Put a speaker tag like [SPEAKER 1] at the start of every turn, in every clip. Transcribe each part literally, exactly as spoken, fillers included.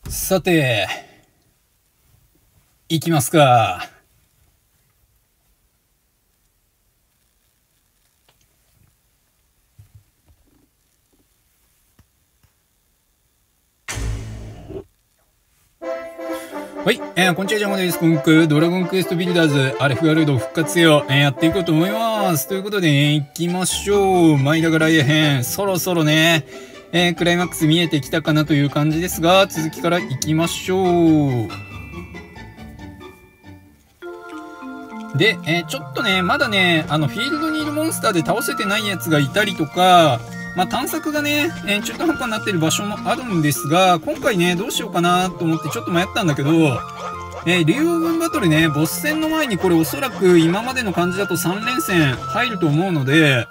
[SPEAKER 1] さて、行きますか。はい、えー、こんにちは、ジャンゴです。今回、ドラゴンクエストビルダーズ、アレフワルード復活よ、えー、やっていこうと思います。ということで、ね、行きましょう。マイダガライア編、そろそろね、えー、クライマックス見えてきたかなという感じですが、続きから行きましょう。で、えー、ちょっとね、まだね、あの、フィールドにいるモンスターで倒せてないやつがいたりとか、まあ、探索がね、えー、中途半端になってる場所もあるんですが、今回ね、どうしようかなと思ってちょっと迷ったんだけど、えー、竜王軍バトルね、ボス戦の前にこれおそらく今までの感じだとさん連戦入ると思うので、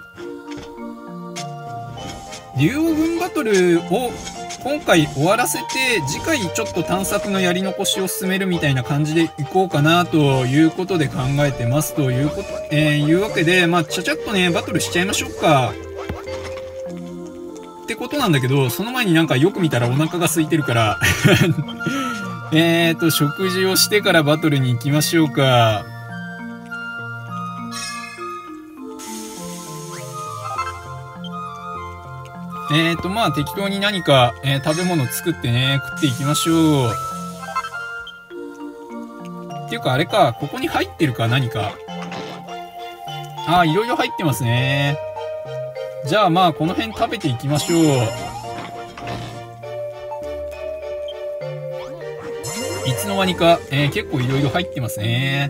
[SPEAKER 1] 竜王軍バトルを今回終わらせて、次回ちょっと探索のやり残しを進めるみたいな感じでいこうかなということで考えてますということ、えー、いうわけで、まあ、ちゃちゃっとね、バトルしちゃいましょうか。ってことなんだけど、その前になんかよく見たらお腹が空いてるから、えーと、食事をしてからバトルに行きましょうか。えーと、まあ適当に何か、えー、食べ物作ってね、食っていきましょう。っていうかあれか、ここに入ってるか何か。ああ、いろいろ入ってますね。じゃあまあこの辺食べていきましょう。いつの間にか、えー、結構いろいろ入ってますね。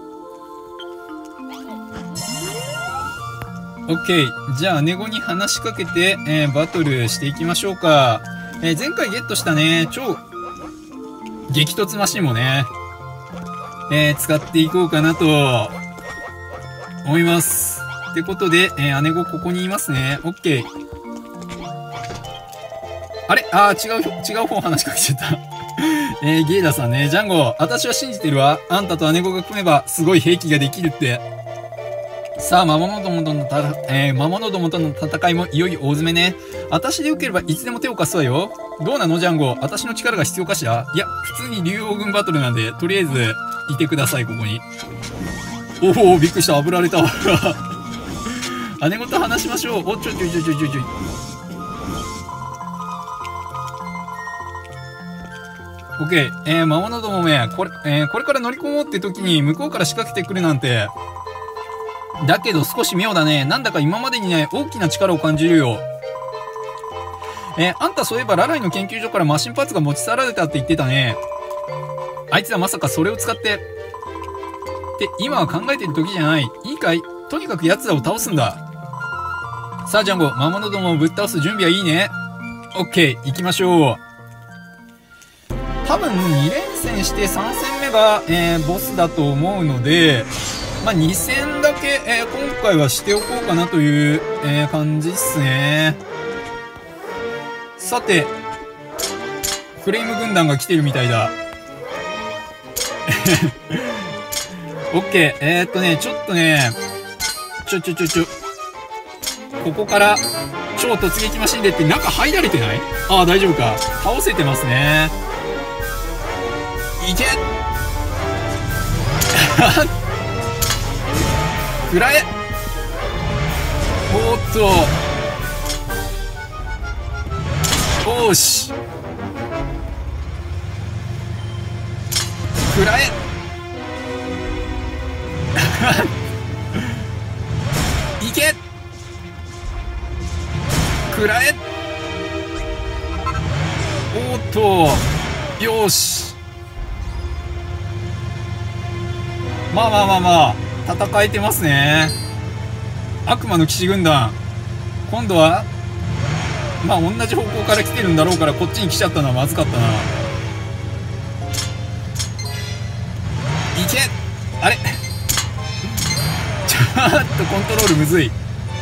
[SPEAKER 1] オッケー。じゃあ姉子に話しかけて、えー、バトルしていきましょうか。えー、前回ゲットしたね、超激突マシンもね、えー、使っていこうかなと思います。ってことで、えー、姉子ここにいますね。オッケー。あれあー、違う、違う方話しかけちゃった。えー、ゲイダさんね、ジャンゴ、私は信じてるわ。あんたと姉子が組めば、すごい兵器ができるって。さあ、魔物どもとのた、えー、魔物どもとの戦いもいよいよ大詰めね。私でよければいつでも手を貸すわよ。どうなのジャンゴ、私の力が必要かしら。いや、普通に竜王軍バトルなんで、とりあえず、いてください、ここに。おお、びっくりした、炙られたわ。姉子と話しましょう。お、ちょいちょいちょいちょいちょいちょい。オッケー。えー、魔物どもめ、これ、えー、これから乗り込もうって時に向こうから仕掛けてくるなんて。だけど少し妙だね。なんだか今までにない大きな力を感じるよ。えー、あんたそういえばラライの研究所からマシンパーツが持ち去られたって言ってたね。あいつはまさかそれを使って。って、今は考えてる時じゃない。いいかい？とにかく奴らを倒すんだ。さあ、ジャンゴ、魔物どもをぶっ倒す準備はいいね。オッケー、行きましょう。多分に連戦してさん戦目が、えー、ボスだと思うので、まあ、に戦だけ、えー、今回はしておこうかなという、えー、感じっすね。さて、フレーム軍団が来てるみたいだ。オッケー、えー、っとね、ちょっとね、ちょちょちょちょ、ここから、超突撃マシンでって中入られてない？ああ、大丈夫か。倒せてますね。いけ食らえ。おーっと。おーし。食らえ。いけ。食らえ。おーっと。よーし。まあまあまあまあ、戦えてますね。悪魔の騎士軍団。今度は、まあ同じ方向から来てるんだろうからこっちに来ちゃったのはまずかったな。いけ！あれちょっとコントロールむずい。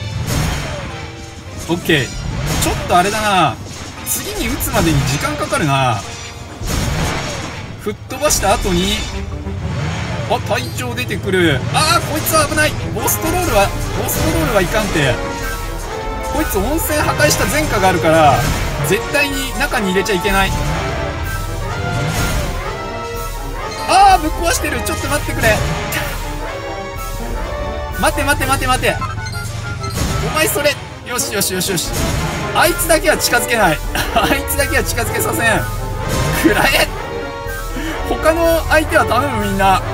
[SPEAKER 1] オッケー。ちょっとあれだな。次に撃つまでに時間かかるな。吹っ飛ばした後に、あ、隊長出てくる。あー、こいつは危ない。ボストロールは、ボストロールはいかんて。こいつ温泉破壊した前科があるから、絶対に中に入れちゃいけない。 あー、ぶっ壊してる。ちょっと待ってくれ。待て待て待て待て。お前それ。よしよしよしよし。あいつだけは近づけない。あいつだけは近づけさせん。くらえ。他の相手は頼む、みんな。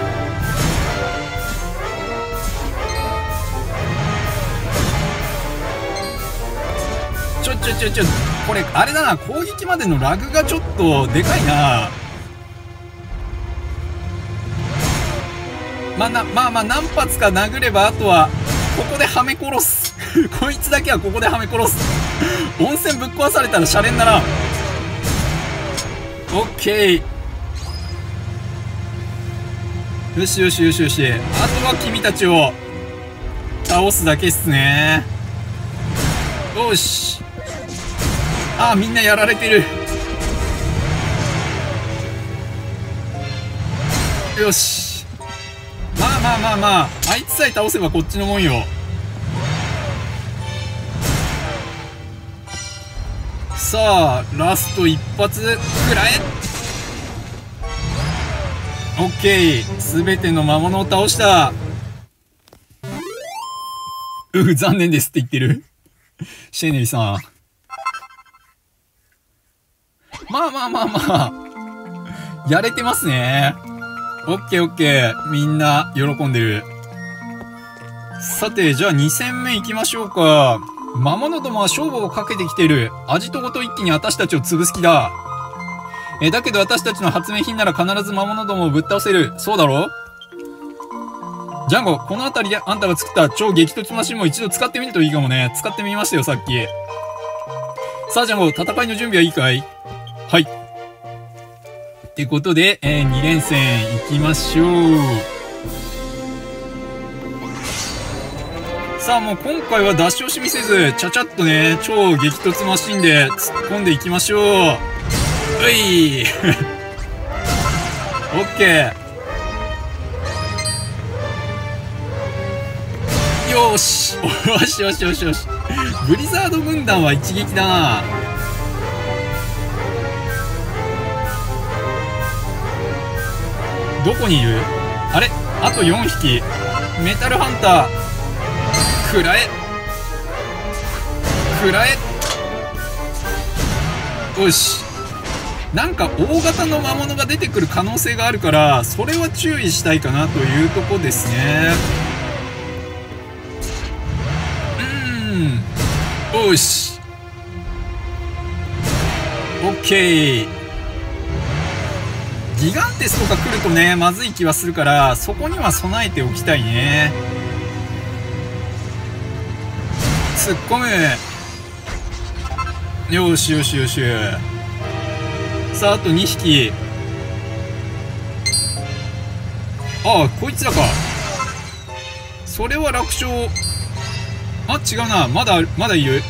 [SPEAKER 1] ちょちょちょちょ、これあれだな、攻撃までのラグがちょっとでかいな。まあな、まあまあ何発か殴れば、あとはここではめ殺す。こいつだけはここではめ殺す。温泉ぶっ壊されたらシャレにならん。オッケー。よしよしよしよし。あとは君たちを倒すだけっすね。よし。ああ、みんなやられてる。よし。まあまあまあまあ、あいつさえ倒せばこっちのもんよ。さあ、ラスト一発くらえ。オッケー。すべての魔物を倒した。うふ、残念ですって言ってる。シェネリさん。まあまあまあまあ。やれてますね。オッケーオッケー。みんな喜んでる。さて、じゃあに戦目行きましょうか。魔物どもは勝負をかけてきている。味とごと一気に私たちを潰す気だ。え、だけど私たちの発明品なら必ず魔物どもをぶっ倒せる。そうだろ？ジャンゴ、この辺りであんたが作った超激突マシンも一度使ってみるといいかもね。使ってみましたよ、さっき。さあ、ジャンゴ、戦いの準備はいいかい？はい。ってことで、えー、に連戦行きましょう。さあ、もう今回は出し惜しみせず、ちゃちゃっとね、超激突マシンで突っ込んでいきましょう。ういオッケー。よーしよしよしよしよし。ブリザード軍団は一撃だな。どこにいる？あれ？あとよんひき。メタルハンター。くらえ。くらえ。よし。なんか大型の魔物が出てくる可能性があるから、それは注意したいかなというとこですね。うーん。よし。オッケー。ギガンテスとか来るとね、まずい気はするから、そこには備えておきたいね。突っ込む。よしよしよし。さあ、あとにひき。ああ、こいつらか。それは楽勝。あ、違うな。まだ、まだいる。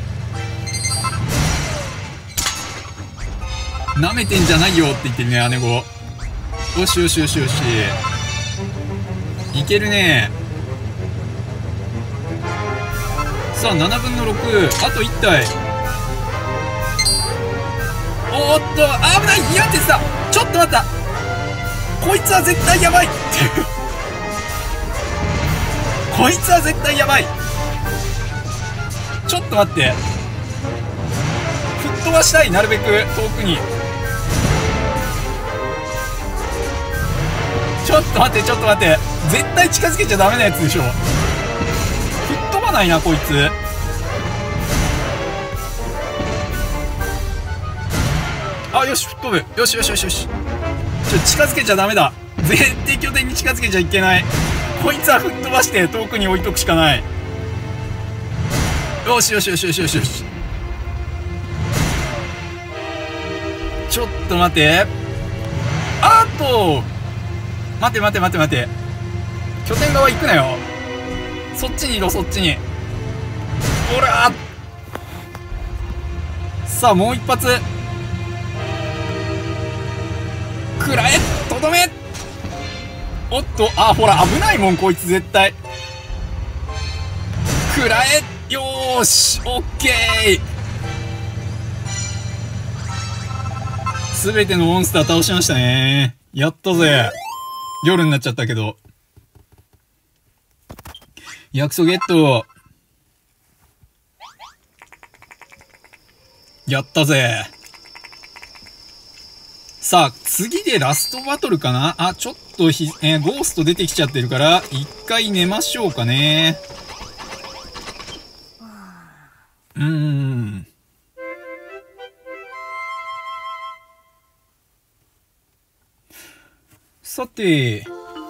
[SPEAKER 1] 舐めてんじゃないよって言ってるね、姉子。よしよしよしよし。いけるね。さあ、ななぶんのろく。あといち体。おーっと、危ない。ギガンテスだ。ちょっと待った。こいつは絶対やばい。こいつは絶対やばい。ちょっと待って。吹っ飛ばしたい。なるべく遠くに。ちょっと待って、ちょっと待って。絶対近づけちゃダメなやつでしょ。吹っ飛ばないな、こいつ。あ、よし、吹っ飛ぶ。よしよしよしよし。ちょ、近づけちゃダメだ。絶対拠点に近づけちゃいけない。こいつは吹っ飛ばして遠くに置いとくしかない。よしよしよしよしよしよし。ちょっと待て。あーっと待て待て待て待て。拠点側行くなよ。そっちにいろ、そっちに。ほらー。さあ、もう一発。くらえ。とどめ。おっと、あ、ほら、危ないもん、こいつ絶対。くらえ。よーし、オッケー。すべてのモンスター倒しましたね。やったぜ。 夜になっちゃったけど。薬草ゲット。やったぜ。さあ、次でラストバトルかなあ、ちょっとひ、えー、ゴースト出てきちゃってるから、一回寝ましょうかね。うーん。さて、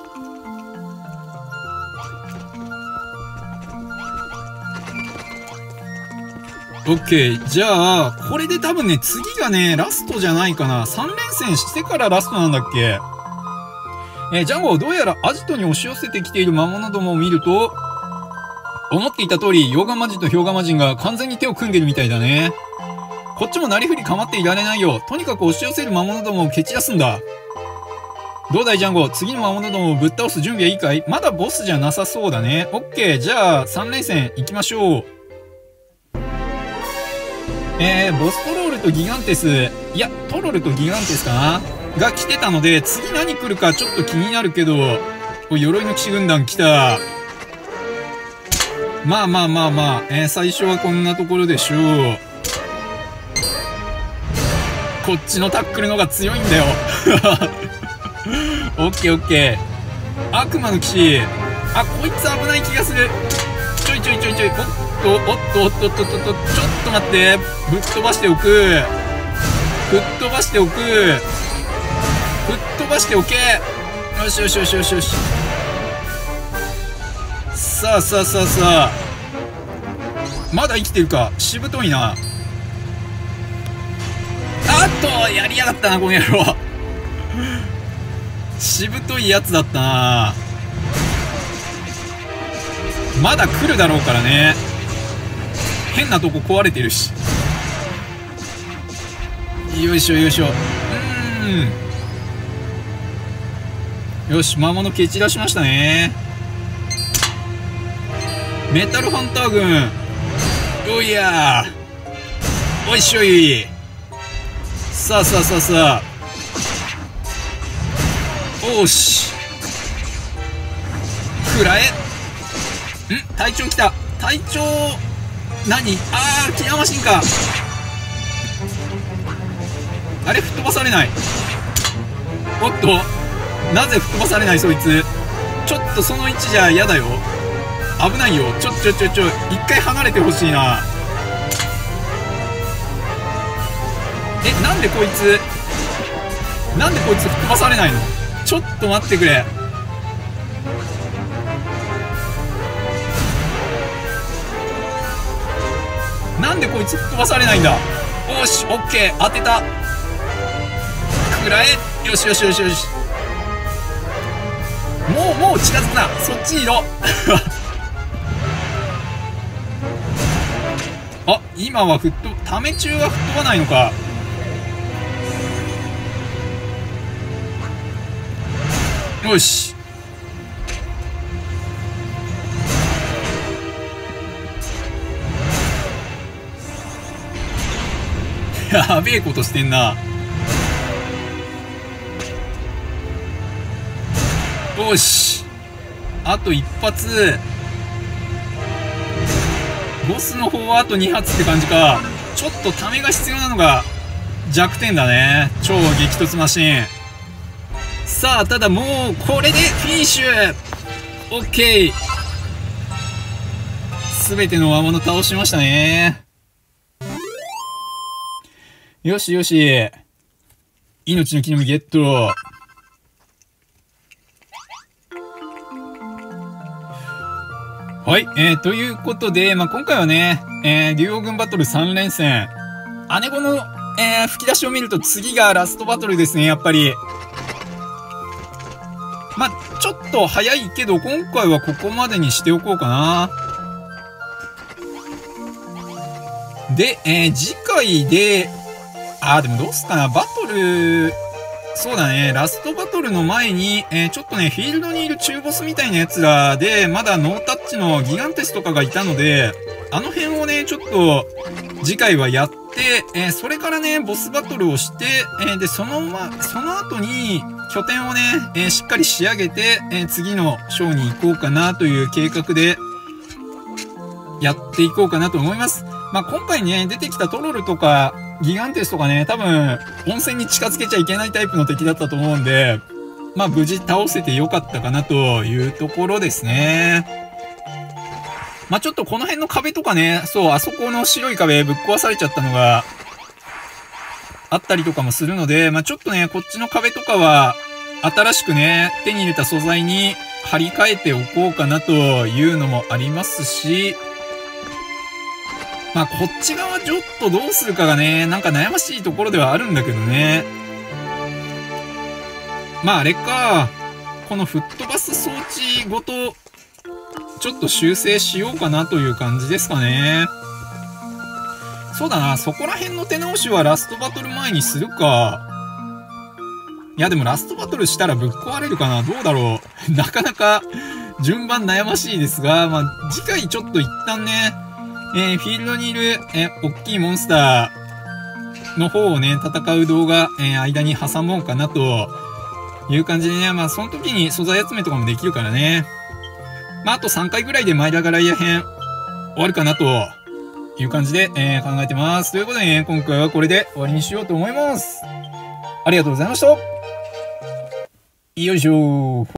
[SPEAKER 1] オッケー。じゃあ、これで多分ね、次がね、ラストじゃないかな。さん連戦してからラストなんだっけ。えー、ジャンゴ、どうやらアジトに押し寄せてきている魔物どもを見ると、思っていた通り、溶岩魔人と氷河魔人が完全に手を組んでるみたいだね。こっちもなりふり構っていられないよ。とにかく押し寄せる魔物どもを蹴散らすんだ。どうだいジャンゴ、次の魔物どもをぶっ倒す準備はいいかい？まだボスじゃなさそうだね。オッケー、じゃあさん連戦行きましょう。えー、ボストロールとギガンテス、いや、トロルとギガンテスかなが来てたので、次何来るかちょっと気になるけど、お、鎧の騎士軍団来た。まあまあまあまあ、えー、最初はこんなところでしょう。こっちのタックルのが強いんだよ。オッケーオッケー。悪魔の騎士。あ、こいつ危ない気がする。ちょいちょいちょいちょい。おっと、おっと、おっと、おっと、おっと、ちょっと待って。ぶっ飛ばしておく。吹っ飛ばしておく。吹っ飛ばしておけ。よしよしよしよしよし。さあさあさあさあ。まだ生きてるか。しぶといな。あっと、やりやがったな、この野郎。しぶといやつだったな。まだ来るだろうからね。変なとこ壊れてるし。よいしょよいしょ。うーん。よし、魔物蹴散らしましたね。メタルハンター軍。おいやー。おいしょい。さあさあさあさあ。おーし。くらえ。ん隊長来た。隊長、何あー、キラーマシンか。あれ、吹っ飛ばされない。おっと、なぜ吹っ飛ばされないそいつ。ちょっとその位置じゃ嫌だよ。危ないよ。ちょちょちょちょ、一回離れてほしいな。え、なんでこいつ、なんでこいつ吹っ飛ばされないの？ちょっと待ってくれ。なんでこいつ吹っ飛ばされないんだ。おし、オッケー、当てた。くらえ。よしよしよしよし。もうもう近づくな。そっちにいろ。あ、今は吹っ飛ぶ、ため中は吹っ飛ばないのか。よし。やべえことしてんな。よし。あと一発。ボスの方はあとに発って感じか。ちょっとためが必要なのが弱点だね。超激突マシン。さあ、ただもうこれでフィニッシュ。オッケー。すべての魔物倒しましたね。よしよし。命の木の実ゲット。はい、えー、ということで、まあ、今回はね、えー、竜王軍バトルさん連戦。姉子の、えー、吹き出しを見ると次がラストバトルですね、やっぱり。まあ、ちょっと早いけど、今回はここまでにしておこうかな。で、えー、次回で、あー、でもどうすっかな、バトル、そうだね、ラストバトルの前に、えー、ちょっとね、フィールドにいる中ボスみたいなやつらで、まだノータッチのギガンテスとかがいたので、 あの辺をね、ちょっと、次回はやって、えー、それからね、ボスバトルをして、えー、で、そのま、その後に、拠点をね、えー、しっかり仕上げて、えー、次の章に行こうかなという計画で、やっていこうかなと思います。まあ、今回ね、出てきたトロルとか、ギガンテスとかね、多分、温泉に近づけちゃいけないタイプの敵だったと思うんで、まあ、無事倒せてよかったかなというところですね。まあ、ちょっとこの辺の壁とかね、そう、あそこの白い壁ぶっ壊されちゃったのが、あったりとかもするので、まあ、ちょっとね、こっちの壁とかは、新しくね、手に入れた素材に張り替えておこうかなというのもありますし、まあ、こっち側ちょっとどうするかがね、なんか悩ましいところではあるんだけどね。まあ、あれか。この吹っ飛ばす装置ごと、ちょっと修正しようかなという感じですかね。そうだな、そこら辺の手直しはラストバトル前にするか。いや、でもラストバトルしたらぶっ壊れるかな。どうだろう。なかなか、順番悩ましいですが、まあ、次回ちょっと一旦ね、えー、フィールドにいる、えー、大きいモンスターの方をね、戦う動画、えー、間に挟もうかなという感じでね、まあ、その時に素材集めとかもできるからね。まあ、あとさんかいぐらいでマイラガライア編終わるかなという感じで、えー、考えてます。ということでね、今回はこれで終わりにしようと思います。ありがとうございました。よいしょー。